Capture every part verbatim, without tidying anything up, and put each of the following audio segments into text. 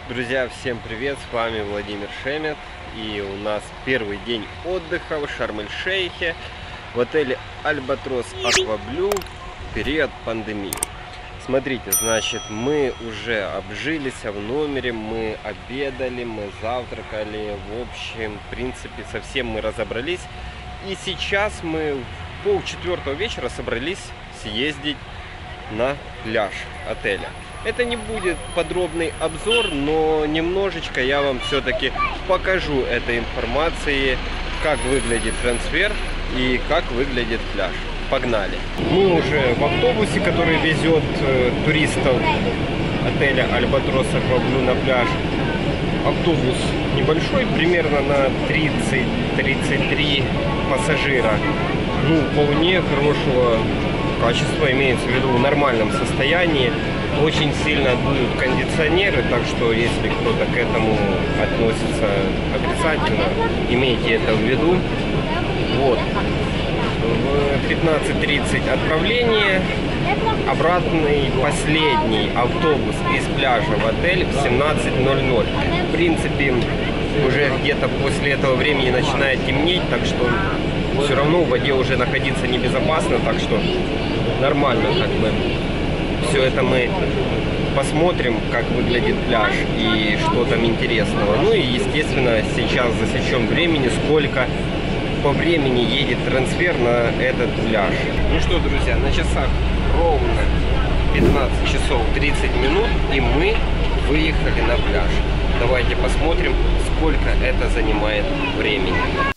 Друзья, всем привет, с вами Владимир Шемет, и у нас первый день отдыха в Шарм-эль-Шейхе в отеле Альбатрос Акваблю в период пандемии. Смотрите, значит, мы уже обжились в номере, мы обедали, мы завтракали, в общем, в принципе, совсем мы разобрались. И сейчас мы в полчетвертого вечера собрались съездить на пляж отеля. Это не будет подробный обзор, но немножечко я вам все-таки покажу этой информации, как выглядит трансфер и как выглядит пляж. Погнали! Мы уже в автобусе, который везет э, туристов отеля Альбатрос Акваблю на пляж. Автобус небольшой, примерно на тридцать-тридцать три пассажира. Ну, вполне хорошего качества, имеется в виду в нормальном состоянии. Очень сильно дуют кондиционеры, так что если кто-то к этому относится отрицательно, имейте это в виду. Вот. В пятнадцать тридцать отправление. Обратный последний автобус из пляжа в отель в семнадцать ноль ноль. В принципе, уже где-то после этого времени начинает темнеть, так что все равно в воде уже находиться небезопасно, так что нормально как бы. Все это мы посмотрим, как выглядит пляж и что там интересного. Ну и, естественно, сейчас засечем времени, сколько по времени едет трансфер на этот пляж. Ну что, друзья, на часах ровно пятнадцать часов тридцать минут, и мы выехали на пляж. Давайте посмотрим, сколько это занимает времени.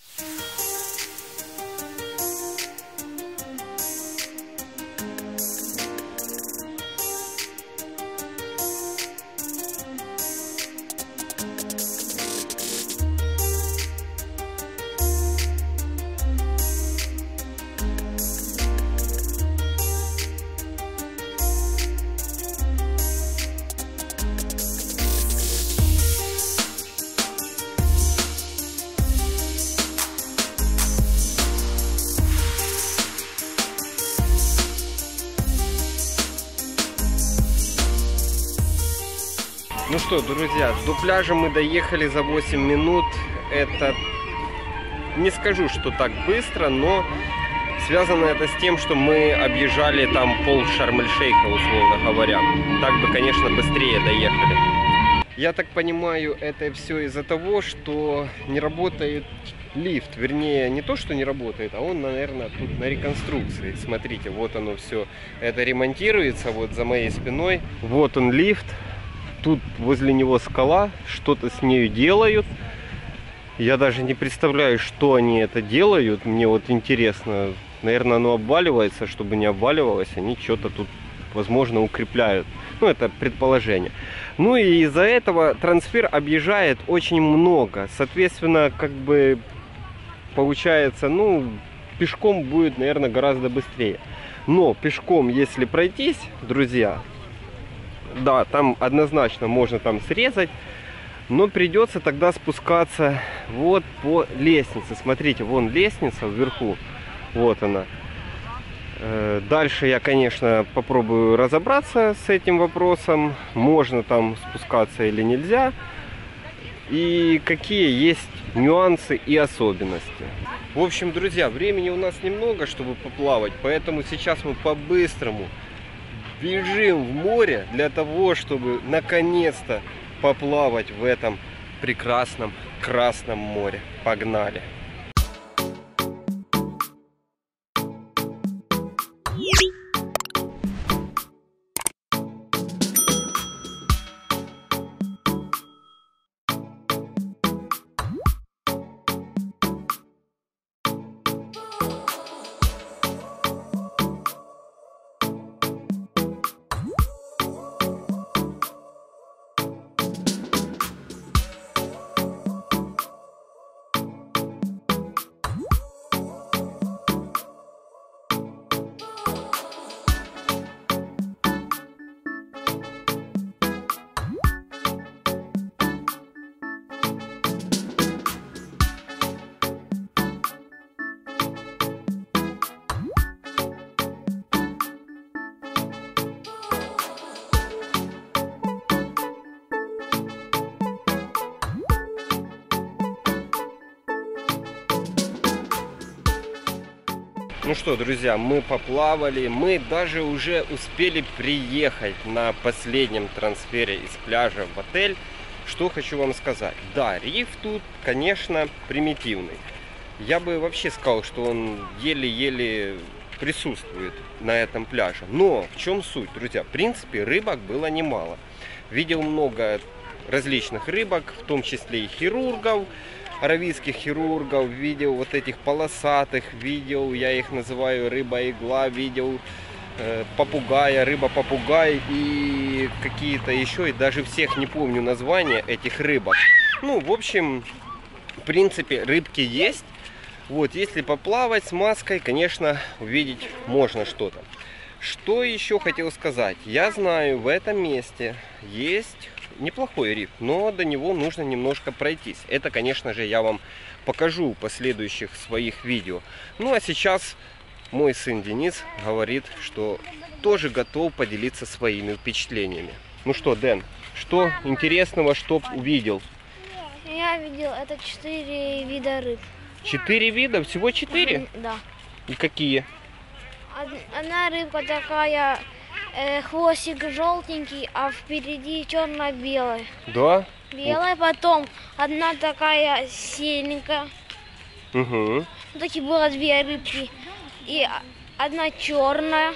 Ну что, друзья, до пляжа мы доехали за восемь минут. Это, не скажу, что так быстро, но связано это с тем, что мы объезжали там пол Шарм-эль-Шейха, условно говоря. Так бы, конечно, быстрее доехали. Я так понимаю, это все из-за того, что не работает лифт. Вернее, не то, что не работает, а он, наверное, тут на реконструкции. Смотрите, вот оно все. Это ремонтируется вот за моей спиной. Вот он лифт. Тут возле него скала, что-то с нею делают. Я даже не представляю, что они это делают. Мне вот интересно. Наверное, оно обваливается. Чтобы не обваливалось, они что-то тут, возможно, укрепляют. Ну, это предположение. Ну и из-за этого трансфер объезжает очень много. Соответственно, как бы получается, ну, пешком будет, наверное, гораздо быстрее. Но пешком, если пройтись, друзья, да, там однозначно можно там срезать, но придется тогда спускаться вот по лестнице. Смотрите, вон лестница вверху, вот она. Дальше я, конечно, попробую разобраться с этим вопросом, можно там спускаться или нельзя, и какие есть нюансы и особенности. В общем, друзья, времени у нас немного, чтобы поплавать, поэтому сейчас мы по-быстрому бежим в море для того, чтобы наконец-то поплавать в этом прекрасном Красном море. Погнали! Ну что, друзья, мы поплавали, мы даже уже успели приехать на последнем трансфере из пляжа в отель. Что хочу вам сказать. Да, риф тут, конечно, примитивный. Я бы вообще сказал, что он еле-еле присутствует на этом пляже. Но в чем суть, друзья? В принципе, рыбок было немало. Видел много различных рыбок, в том числе и хирургов, аравийских хирургов. Видел вот этих полосатых, видел, я их называю рыба-игла, видел э, попугая, рыба-попугай и какие-то еще, и даже всех не помню названия этих рыбок. Ну, в общем, в принципе, рыбки есть. Вот, если поплавать с маской, конечно, увидеть можно что-то. Что еще хотел сказать? Я знаю, в этом месте есть неплохой риф, но до него нужно немножко пройтись. Это, конечно же, я вам покажу в последующих своих видео. Ну, а сейчас мой сын Денис говорит, что тоже готов поделиться своими впечатлениями. Ну что, Дэн, что интересного, что увидел? Я видел, это четыре вида рыб. Четыре вида? Всего четыре? Да. И какие? Одна рыбка такая, э, хвостик желтенький, а впереди черно-белая. Да? Белая, потом одна такая серенькая. Угу. Такие было две рыбки. И одна черная.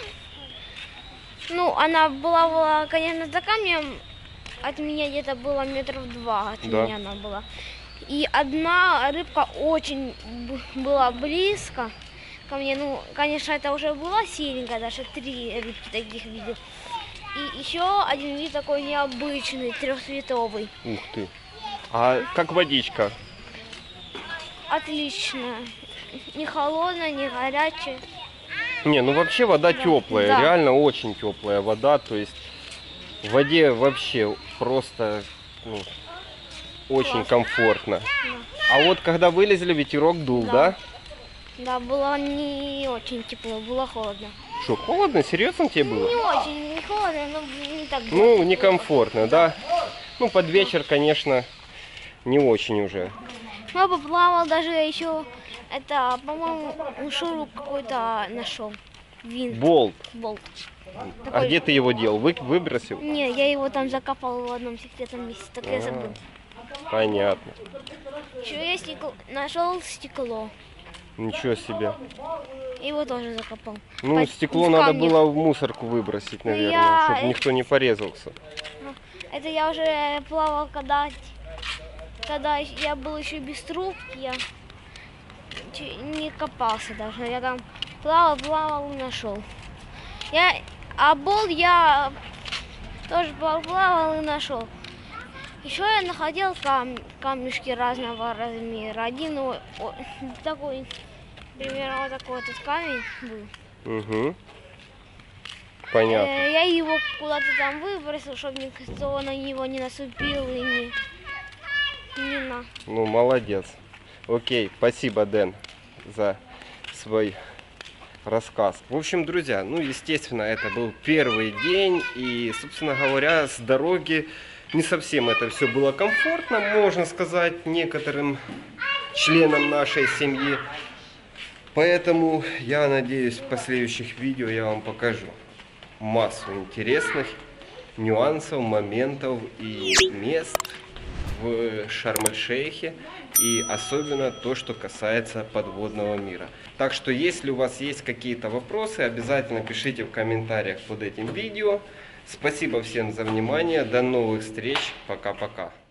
Ну, она была, была, конечно, за камнем. От меня где-то было метров два. От да. меня она была. И одна рыбка очень была близко ко мне. Ну, конечно, это уже была серенькая, даже три рыбки таких видел. И еще один вид такой необычный, трехцветовый. Ух ты. А как водичка? Отлично. Не холодная, не горячая. Не, ну вообще вода да. теплая, да. реально очень теплая вода. То есть в воде вообще просто... Ну, очень классно. Комфортно. Да. А вот когда вылезли, ветерок дул, да? Да, да, было не очень тепло, было холодно. Что, холодно? Серьезно тебе было? Не очень, не холодно, но не так. Ну, некомфортно, да? Ну, под вечер, конечно, не очень уже. Ну, поплавал даже еще, это, по-моему, шуруп какой-то нашел. Винт. Болт. Болт. А Такой... где ты его делал? Вы, выбросил? Не, я его там закопал в одном секретном месте, так я забыл. Понятно. Еще я стекло... нашел стекло. Ничего себе. Его тоже закопал. Ну, Под... стекло надо было в мусорку выбросить, наверное, я... чтобы никто не порезался. Это я уже плавал, когда, когда я был еще без трубки, я не копался даже. Я там плавал, плавал и нашел. Я... А болт я тоже плавал и нашел. Еще я находил кам... камешки разного размера. Один о... О... такой, примерно вот такой вот камень был. Угу. Понятно. Э, я его куда-то там выбросил, чтобы никто на него не наступил и не, не на. Ну, молодец. Окей, спасибо, Дэн, за свой рассказ. В общем, друзья, ну, естественно, это был первый день. И, собственно говоря, с дороги не совсем это все было комфортно, можно сказать, некоторым членам нашей семьи. Поэтому я надеюсь, в последующих видео я вам покажу массу интересных нюансов, моментов и мест в Шарм-эль-Шейхе. И особенно то, что касается подводного мира. Так что, если у вас есть какие-то вопросы, обязательно пишите в комментариях под этим видео. Спасибо всем за внимание. До новых встреч. Пока-пока.